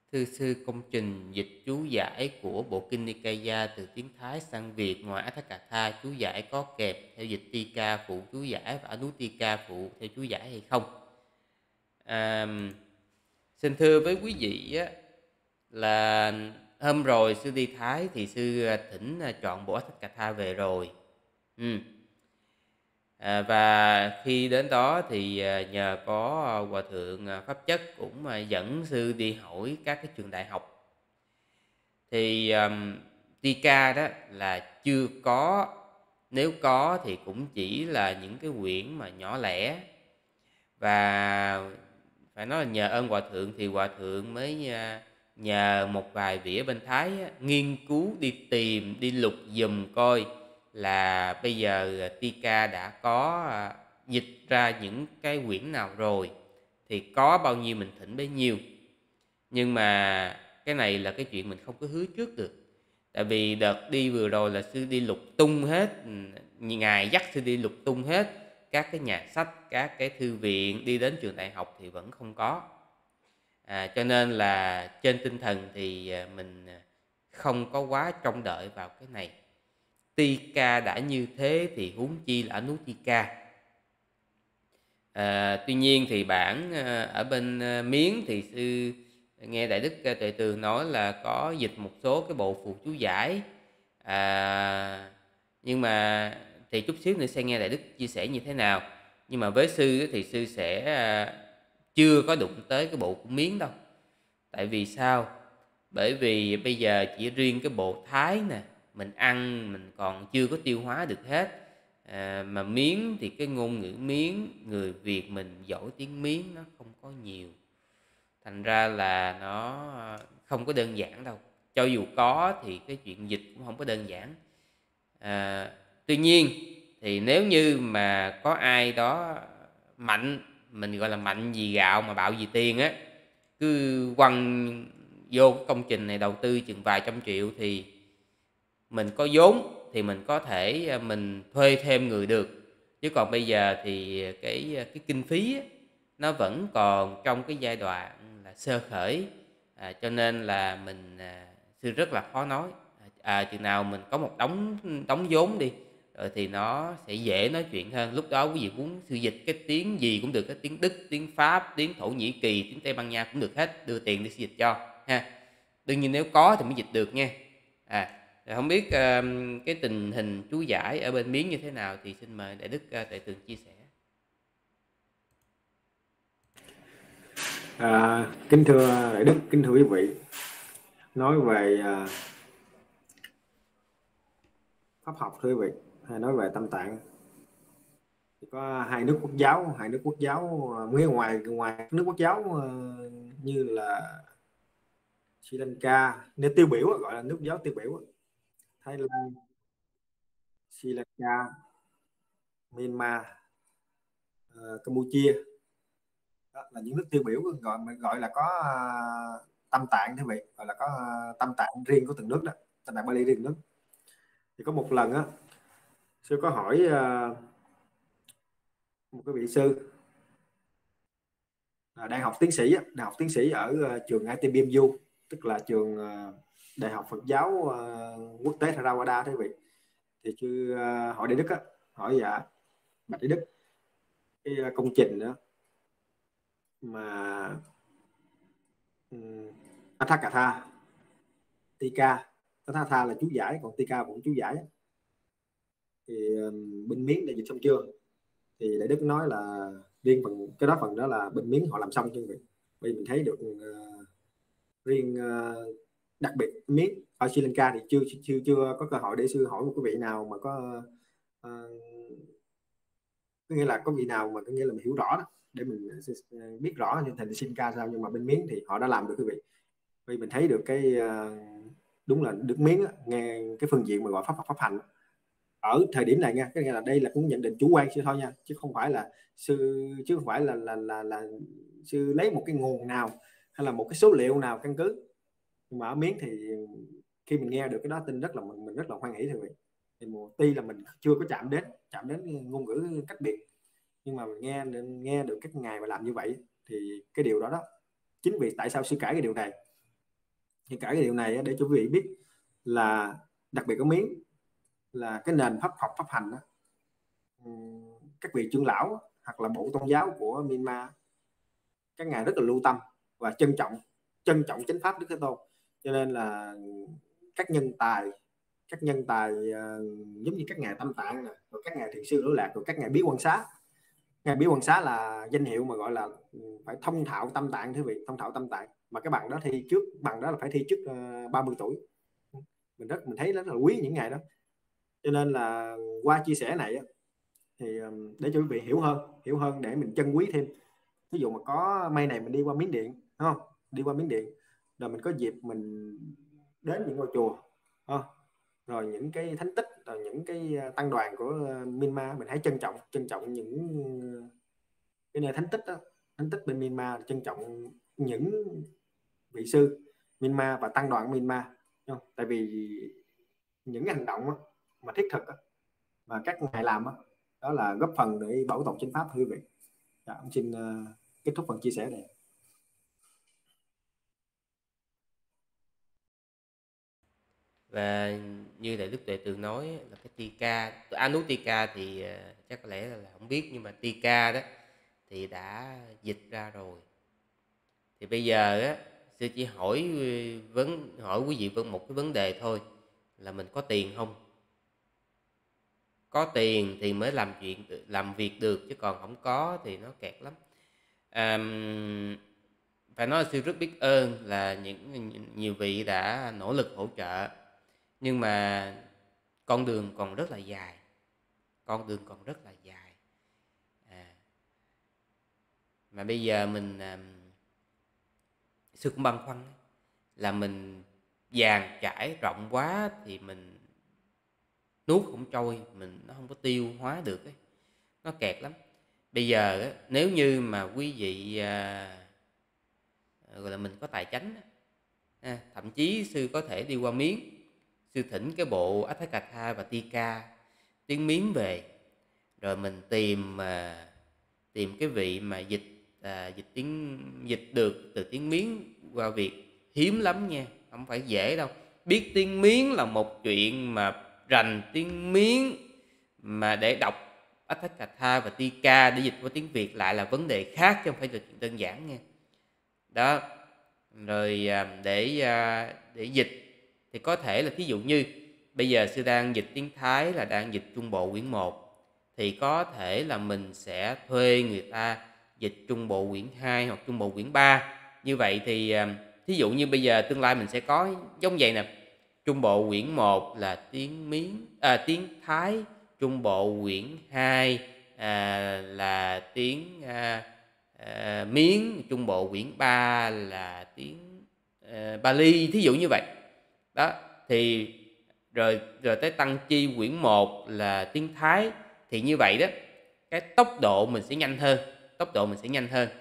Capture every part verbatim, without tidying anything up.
Thưa sư, công trình dịch chú giải của bộ kinh Nikaya từ tiếng Thái sang Việt ngoài Atthakatha chú giải có kèm theo dịch Tika phụ chú giải và Anutika phụ theo chú giải hay không? À, xin thưa với quý vị á, là hôm rồi sư đi Thái thì sư thỉnh chọn bộ Atthakatha về rồi. Ừ. À, và khi đến đó thì nhờ có hòa thượng Pháp Chất cũng dẫn sư đi hỏi các cái trường đại học. Thì um, Tika đó là chưa có, nếu có thì cũng chỉ là những cái quyển mà nhỏ lẻ. Và phải nói là nhờ ơn hòa thượng thì hòa thượng mới nhờ một vài vị ở bên Thái á, nghiên cứu đi tìm, đi lục dùm coi là bây giờ Tika đã có à, dịch ra những cái quyển nào rồi, thì có bao nhiêu mình thỉnh bấy nhiêu. Nhưng mà cái này là cái chuyện mình không có hứa trước được. Tại vì đợt đi vừa rồi là sư đi lục tung hết, ngài dắt sư đi lục tung hết các cái nhà sách, các cái thư viện, đi đến trường đại học thì vẫn không có. À, cho nên là trên tinh thần thì mình không có quá trông đợi vào cái này. Tika đã như thế thì huống chi là Anutika. À, tuy nhiên thì bản ở bên Miến thì sư nghe Đại Đức Tuệ Tường nói là có dịch một số cái bộ phù chú giải. À, nhưng mà thì chút xíu nữa sẽ nghe Đại Đức chia sẻ như thế nào. Nhưng mà với sư thì sư sẽ chưa có đụng tới cái bộ của Miến đâu. Tại vì sao? Bởi vì bây giờ chỉ riêng cái bộ Thái nè, mình ăn mình còn chưa có tiêu hóa được hết. À, mà Miến thì cái ngôn ngữ Miến, người Việt mình giỏi tiếng Miến nó không có nhiều. Thành ra là nó không có đơn giản đâu. Cho dù có thì cái chuyện dịch cũng không có đơn giản. À, tuy nhiên thì nếu như mà có ai đó mạnh, mình gọi là mạnh vì gạo mà bạo vì tiền á, cứ quăng vô cái công trình này đầu tư chừng vài trăm triệu thì mình có vốn thì mình có thể mình thuê thêm người được. Chứ còn bây giờ thì cái cái kinh phí á, nó vẫn còn trong cái giai đoạn là sơ khởi. À, cho nên là mình à, sư rất là khó nói. À, chừng nào mình có một đống đống vốn đi rồi thì nó sẽ dễ nói chuyện hơn. Lúc đó quý vị muốn sư dịch cái tiếng gì cũng được, cái tiếng Đức, tiếng Pháp, tiếng Thổ Nhĩ Kỳ, tiếng Tây Ban Nha cũng được hết, đưa tiền để sư dịch cho ha. Đương nhiên nếu có thì mới dịch được nha. À, không biết uh, cái tình hình chú giải ở bên Miến như thế nào thì xin mời Đại Đức uh, Tuệ Tường chia sẻ. À, kính thưa Đại Đức, kính thưa quý vị, nói về à, pháp học thưa quý vị, hay nói về tâm tạng thì có hai nước quốc giáo, hai nước quốc giáo ngoài ngoài ngoài nước quốc giáo uh, như là Sri Lanka, nếu tiêu biểu gọi là nước giáo tiêu biểu, Thái Lan, Sri Lanka, Myanmar, uh, Campuchia, đó là những nước tiêu biểu gọi gọi là có uh, tâm tạng thưa quý vị, gọi là có uh, tâm tạng riêng của từng nước đó, tâm tạng Bali riêng nước. Thì có một lần á, sư có hỏi uh, một cái vị sư uh, đang học tiến sĩ, đang học tiến sĩ ở uh, trường i tê bê em u, tức là trường uh, Đại học Phật giáo uh, quốc tế Theravada thế vị. Thì sư uh, hỏi Đại Đức á, hỏi dạ bạch Đại Đức, cái uh, công trình đó mà um, Atthakatha, Tika, Atthakatha là chú giải, còn Tika cũng chú giải, thì um, bên Miến đã dịch xong chưa? Thì Đại Đức nói là riêng phần cái đó phần đó là bên Miến họ làm xong chưa vậy. Bây mình thấy được uh, riêng uh, đặc biệt Miến ở Sri Lanka thì chưa chưa chưa có cơ hội để sư hỏi một cái vị nào mà có uh, có nghĩa là có vị nào mà có nghĩa là mình hiểu rõ đó, để mình biết rõ như thành Sri Lanka sao. Nhưng mà bên Miến thì họ đã làm được quý vị. Vì mình thấy được cái uh, đúng là nước Miến nghe cái phương diện mà gọi pháp pháp, pháp hành ở thời điểm này nha, cái nghĩa là đây là cũng nhận định chủ quan sư thôi nha, chứ không phải là sư chứ không phải là là là, là sư lấy một cái nguồn nào hay là một cái số liệu nào căn cứ. Nhưng mà ở Miến thì khi mình nghe được cái đó tin rất là mình, mình rất là hoan hỷ thôi. Thì một tuy là mình chưa có chạm đến chạm đến ngôn ngữ cách biệt, nhưng mà mình nghe nghe được các ngài mà làm như vậy thì cái điều đó đó chính vì tại sao sư cãi cái điều này, Thì cả cái điều này để cho quý vị biết là đặc biệt có Miến là cái nền pháp học pháp hành đó, các vị trưởng lão hoặc là bộ tôn giáo của Myanmar, các ngài rất là lưu tâm và trân trọng trân trọng chánh pháp Đức Thế Tôn, cho nên là các nhân tài các nhân tài uh, giống như các ngài Tâm Tạng này, rồi các ngài Thiền sư Lỗ Lạc, rồi các ngài Bí Quan Xá. Ngài Bí Quan Xá là danh hiệu mà gọi là phải thông thạo tâm tạng, thưa vị, thông thạo tâm tạng, mà cái bằng đó thi trước bằng đó là phải thi trước uh, ba mươi tuổi. Mình rất mình thấy rất là quý những ngày đó, cho nên là qua chia sẻ này thì để cho quý vị hiểu hơn hiểu hơn để mình trân quý thêm. Ví dụ mà có may này mình đi qua Miến Điện, đúng không, đi qua Miến Điện rồi mình có dịp mình đến những ngôi chùa, không? Rồi những cái thánh tích, rồi những cái tăng đoàn của Myanmar, mình hãy trân trọng trân trọng những cái nơi thánh tích đó, thánh tích bên Myanmar, trân trọng những vị sư Myanmar và tăng đoàn Myanmar, không? Tại vì những cái hành động đó, mà thiết thực đó, mà các ngài làm đó, đó là góp phần để bảo tồn chánh pháp, thưa quý vị. Dạ, ông xin uh, kết thúc phần chia sẻ này. Và như đại đức Tuệ Tường nói là cái Tika, Anutika thì uh, chắc có lẽ là, là không biết, nhưng mà Tika đó thì đã dịch ra rồi. Thì bây giờ á, sư chỉ hỏi vấn hỏi quý vị vấn một cái vấn đề thôi, là mình có tiền không? Có tiền thì mới làm chuyện làm việc được, chứ còn không có thì nó kẹt lắm. À, phải nói là sư rất biết ơn là những nhiều vị đã nỗ lực hỗ trợ, nhưng mà con đường còn rất là dài, con đường còn rất là dài. À, mà bây giờ mình à, sư cũng băn khoăn là mình dàn trải rộng quá thì mình nuốt không trôi, mình nó không có tiêu hóa được ấy, nó kẹt lắm. Bây giờ á, nếu như mà quý vị à, gọi là mình có tài chánh à, thậm chí sư có thể đi qua Miến, sư thỉnh cái bộ Atthakatha và Tika tiếng Miến về, rồi mình tìm à, tìm cái vị mà dịch à, dịch tiếng dịch được từ tiếng Miến qua Việt, hiếm lắm nha, không phải dễ đâu. Biết tiếng Miến là một chuyện, mà rành tiếng Miến mà để đọc Atthakatha và Tika để dịch qua tiếng Việt lại là vấn đề khác, chứ không phải là chuyện đơn giản nha. Đó, rồi để để dịch thì có thể là thí dụ như bây giờ sư đang dịch tiếng Thái, là đang dịch Trung Bộ quyển một, thì có thể là mình sẽ thuê người ta dịch Trung Bộ quyển hai hoặc Trung Bộ quyển ba. Như vậy thì thí dụ như bây giờ tương lai mình sẽ có giống vậy nè, Trung Bộ quyển một là tiếng Miến à, tiếng Thái, Trung Bộ quyển hai à, là tiếng à, à, Miến, Trung Bộ quyển ba là tiếng à, Bali, thí dụ như vậy. Đó, thì rồi rồi tới Tăng Chi quyển một là tiếng Thái, thì như vậy đó, cái tốc độ mình sẽ nhanh hơn, tốc độ mình sẽ nhanh hơn.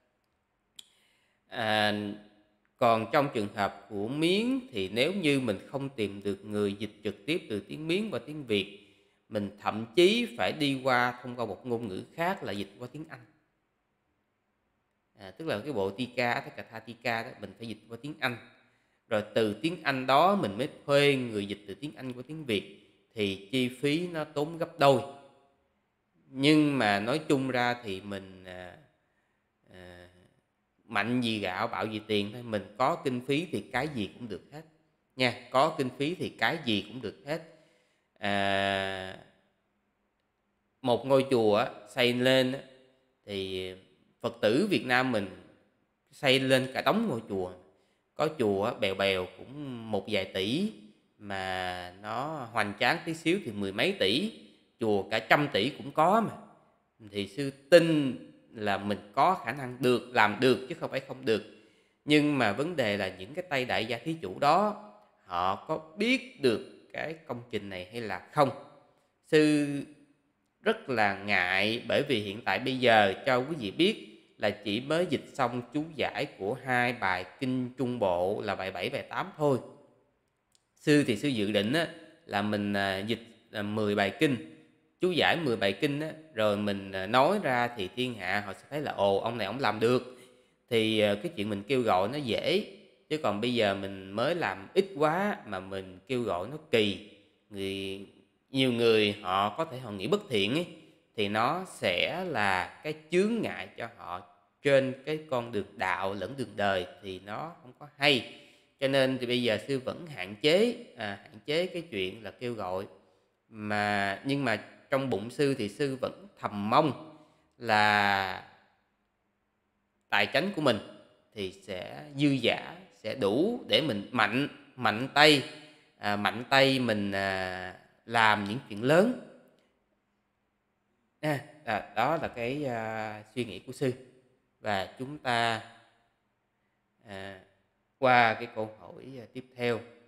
À, còn trong trường hợp của Miến thì nếu như mình không tìm được người dịch trực tiếp từ tiếng Miến qua tiếng Việt, mình thậm chí phải đi qua thông qua một ngôn ngữ khác là dịch qua tiếng Anh. À, tức là cái bộ Tika, Atthakatha Tika đó, mình phải dịch qua tiếng Anh. Rồi từ tiếng Anh đó mình mới thuê người dịch từ tiếng Anh qua tiếng Việt, thì chi phí nó tốn gấp đôi. Nhưng mà nói chung ra thì mình à, à, mạnh gì gạo bạo gì tiền thôi, mình có kinh phí thì cái gì cũng được hết nha, có kinh phí thì cái gì cũng được hết. À, một ngôi chùa xây lên thì Phật tử Việt Nam mình xây lên cả đống ngôi chùa, có chùa bèo bèo cũng một vài tỷ, mà nó hoành tráng tí xíu thì mười mấy tỷ, chùa cả trăm tỷ cũng có mà. Thì sư tin là mình có khả năng được làm được chứ không phải không được. Nhưng mà vấn đề là những cái tay đại gia thí chủ đó, họ có biết được cái công trình này hay là không. Sư rất là ngại, bởi vì hiện tại bây giờ cho quý vị biết là chỉ mới dịch xong chú giải của hai bài kinh Trung Bộ là bài bảy, bài tám thôi. Sư thì sư dự định á, là mình à, dịch à, mười bài kinh, chú giải mười bài kinh á, rồi mình à, nói ra thì thiên hạ họ sẽ thấy là ồ, ông này ông làm được. Thì à, cái chuyện mình kêu gọi nó dễ. chứ còn bây giờ mình mới làm ít quá mà mình kêu gọi nó kỳ, người nhiều người họ có thể họ nghĩ bất thiện ấy, thì nó sẽ là cái chướng ngại cho họ trên cái con đường đạo lẫn đường đời, thì nó không có hay. Cho nên thì bây giờ sư vẫn hạn chế à, hạn chế cái chuyện là kêu gọi, mà nhưng mà trong bụng sư thì sư vẫn thầm mong là tài chánh của mình thì sẽ dư dả, sẽ đủ để mình mạnh mạnh tay à, mạnh tay mình à, làm những chuyện lớn. À, à, đó là cái à, suy nghĩ của sư. Và chúng ta à, qua cái câu hỏi tiếp theo.